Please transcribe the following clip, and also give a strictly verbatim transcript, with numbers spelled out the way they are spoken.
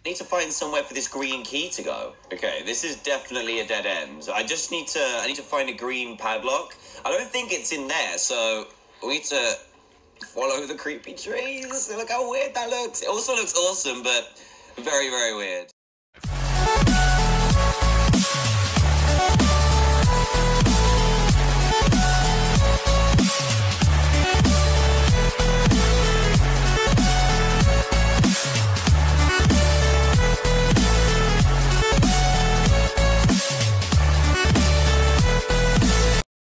I need to find somewhere for this green key to go. Okay, this is definitely a dead end. I just need to, I need to find a green padlock. I don't think it's in there, so we need to follow the creepy trees. Look how weird that looks. It also looks awesome, but very, very weird.